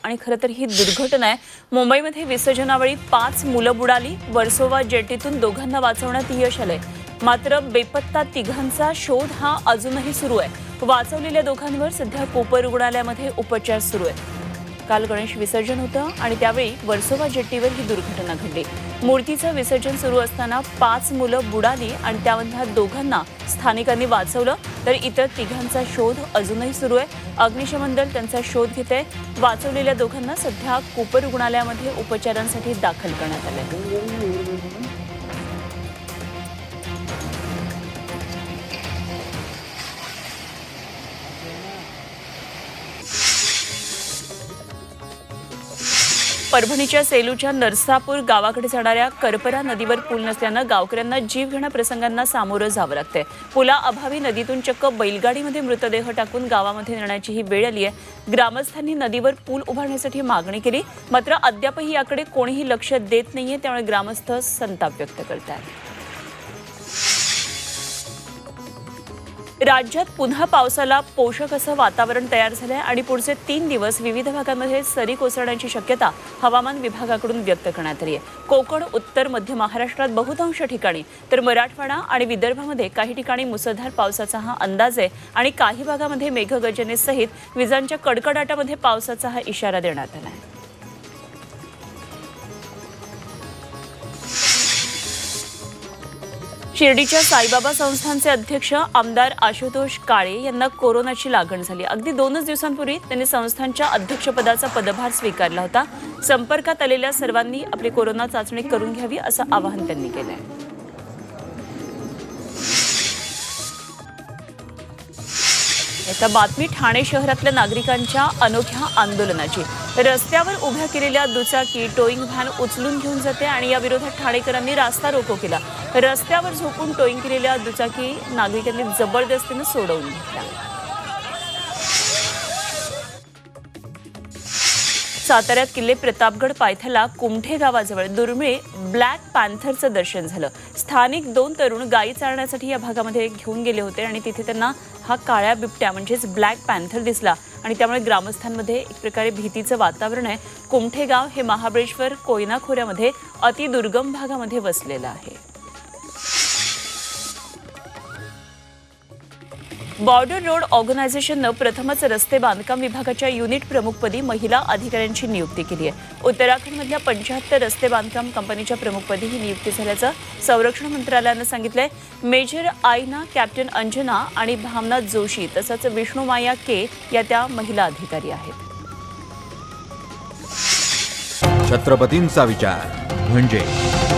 आणि खरं तर ही दुर्घटना आहे। मुंबईमध्ये विसर्जनावेळी 5 मुलं बुडाली। वर्सोवा जेटीतून दोघांना वाचवण्यात यश आलंय, मात्र बेपत्ता तिघांचा शोध हा अजूनही सुरू आहे। वाचवलेल्या दोघांवर सध्या कोपर रुग्णालयामध्ये उपचार सुरू आहेत। काल गणेश विसर्जन होतं आणि त्यावेळी वर्सोवा जेट्टीवर ही दुर्घटना घडली। मूर्तीचं विसर्जन सुरू असताना 5 मुलं बुडाली आणि त्यामधल्या दोघांना स्थानिकांनी वाचवलं, तर इतर तिघांचा शोध अजूनही सुरू आहे। अग्निशमन दल त्यांचा शोध घेतंय। वाचवलेल्या दोघांना सध्या कोपर रुग्णालयामध्ये उपचारांसाठी दाखल करण्यात आलंय। परभणीच्या सेलूच्या नरसापूर गावाकडे जाणाऱ्या करपरा नदीवर पूल नसल्यानं गावकऱ्यांना जीवघेण्या प्रसंगांना सामोरं जावं लागतंय। पुलाअभावी नदीतून चक्क बैलगाडीमध्ये मृतदेह टाकून गावामध्ये नेण्याची ही वेळ आली आहे। ग्रामस्थांनी नदीवर पूल उभारण्यासाठी मागणी केली, मात्र अद्यापही याकडे कोणीही लक्ष देत नाहीये, त्यामुळे ग्रामस्थ संताप व्यक्त करतात। राज्यात पुन्हा पावसाला पोषक असं वातावरण तयार झालंय आणि पुढचे 3 दिवस विविध भागांमध्ये सरी कोसळण्याची शक्यता हवामान विभागाकडून व्यक्त करण्यात आली आहे। कोकण, उत्तर मध्य महाराष्ट्रात बहुतांश ठिकाणी तर मराठवाडा आणि विदर्भामध्ये काही ठिकाणी मुसळधार पावसाचा हा अंदाज आहे आणि काही भागामध्ये मेघगर्जनेसहित विजांच्या कडकडाटामध्ये पावसाचा हा इशारा देण्यात आला आहे। शिर्डीच्या साईबाबा संस्थानचे अध्यक्ष आमदार आशुतोष काळे यांना कोरोनाची लागण झाली। अगदी 2च दिवसांपूर्वी त्यांनी संस्थानच्या अध्यक्षपदाचा पदभार स्वीकारला होता। संपर्कात आलेल्या सर्वांनी आपली कोरोना चाचणी करून घ्यावी असं आवाहन त्यांनी केलंय। आता बातमी ठाणे शहरातल्या नागरिकांच्या अनोख्या आंदोलनाची। रस्त्यावर उभ्या केलेल्या दुचाकी टोईंग व्हॅन उचलून घेऊन जाते आणि या विरोधात ठाणेकरांनी रास्ता रोको केला। रस्त्यावर झोपून टोईंग केलेल्या दुचाकी नागरिकांनी जबरदस्तीने सोडवून घेतल्या। साताऱ्यात किल्ले प्रतापगड पायथ्याला कुमठे गावाजवळ दुर्मिळ ब्लॅक पॅन्थरचं दर्शन झालं। स्थानिक 2 तरुण गायी चारण्यासाठी या भागामध्ये घेऊन गेले होते आणि तिथे त्यांना हा काळ्या बिबट्या म्हणजेच ब्लॅक पॅन्थर दिसला आणि त्यामुळे ग्रामस्थांमध्ये एक प्रकारे भीतीचं वातावरण आहे। कुमठे गाव हे महाबळेश्वर कोयना खोऱ्यामध्ये अतिदुर्गम भागामध्ये वसलेलं आहे। बॉर्डर रोड ऑर्गनायझेशननं प्रथमच रस्ते बांधकाम विभागाच्या युनिट प्रमुखपदी महिला अधिकाऱ्यांची नियुक्ती केली आहे। उत्तराखंडमधल्या 75 रस्ते बांधकाम कंपनीच्या प्रमुखपदी ही नियुक्ती झाल्याचं संरक्षण मंत्रालयानं सांगितलंय। मेजर आयना, कॅप्टन अंजना आणि भावना जोशी तसंच विष्णुमाया के या त्या महिला अधिकारी आहेत। छत्रपतींचा विचार म्हणजे